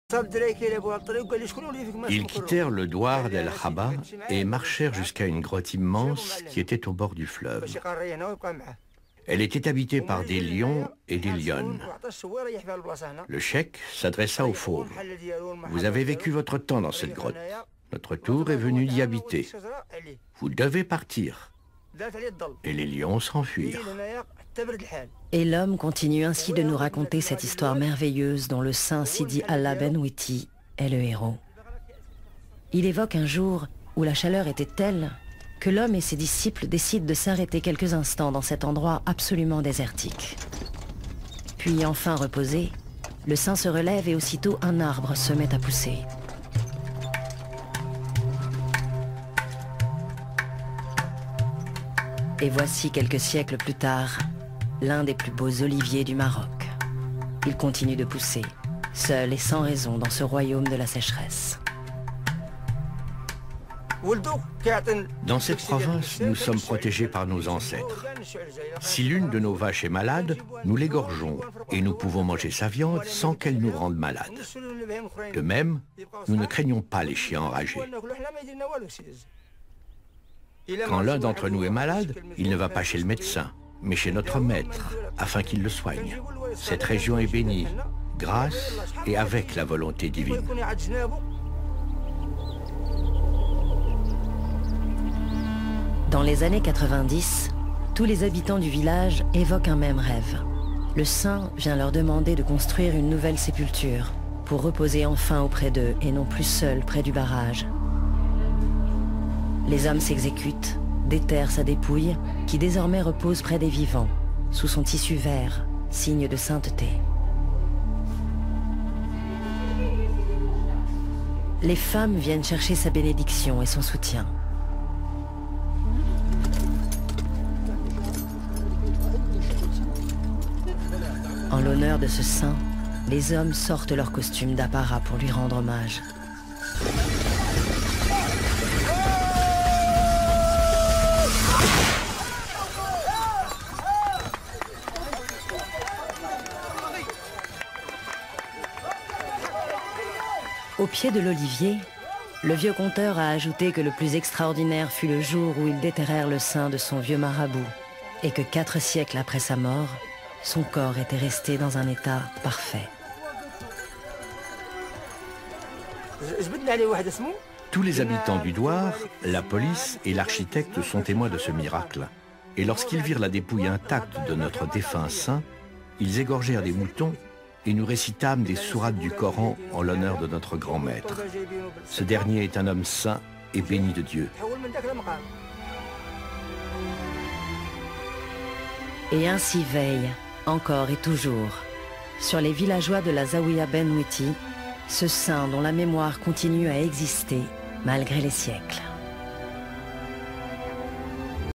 Ils quittèrent le douar d'El Khaba et marchèrent jusqu'à une grotte immense qui était au bord du fleuve. Elle était habitée par des lions et des lionnes. Le cheikh s'adressa aux fauves. « Vous avez vécu votre temps dans cette grotte. Notre tour est venu d'y habiter. Vous devez partir. » Et les lions s'enfuirent. Et l'homme continue ainsi de nous raconter cette histoire merveilleuse dont le saint Sidi Allah Ben Witi est le héros. Il évoque un jour où la chaleur était telle que l'homme et ses disciples décident de s'arrêter quelques instants dans cet endroit absolument désertique. Puis enfin reposé, le saint se relève et aussitôt un arbre se met à pousser. Et voici quelques siècles plus tard, l'un des plus beaux oliviers du Maroc. Il continue de pousser, seul et sans raison dans ce royaume de la sécheresse. Dans cette province, nous sommes protégés par nos ancêtres. Si l'une de nos vaches est malade, nous l'égorgeons et nous pouvons manger sa viande sans qu'elle nous rende malade. De même, nous ne craignons pas les chiens enragés. Quand l'un d'entre nous est malade, il ne va pas chez le médecin, mais chez notre maître, afin qu'il le soigne. Cette région est bénie, grâce et avec la volonté divine. Dans les années 90, tous les habitants du village évoquent un même rêve. Le saint vient leur demander de construire une nouvelle sépulture pour reposer enfin auprès d'eux et non plus seuls près du barrage. Les hommes s'exécutent, déterrent sa dépouille, qui désormais repose près des vivants, sous son tissu vert, signe de sainteté. Les femmes viennent chercher sa bénédiction et son soutien. En l'honneur de ce saint, les hommes sortent leurs costumes d'apparat pour lui rendre hommage. Au pied de l'olivier, le vieux conteur a ajouté que le plus extraordinaire fut le jour où ils déterrèrent le saint de son vieux marabout et que 4 siècles après sa mort, son corps était resté dans un état parfait. Tous les habitants du douar, la police et l'architecte sont témoins de ce miracle. Et lorsqu'ils virent la dépouille intacte de notre défunt saint, ils égorgèrent des moutons et nous récitâmes des sourates du Coran en l'honneur de notre grand maître. Ce dernier est un homme saint et béni de Dieu. Et ainsi veille, encore et toujours, sur les villageois de la Zawiya Ben Witi, ce saint dont la mémoire continue à exister malgré les siècles.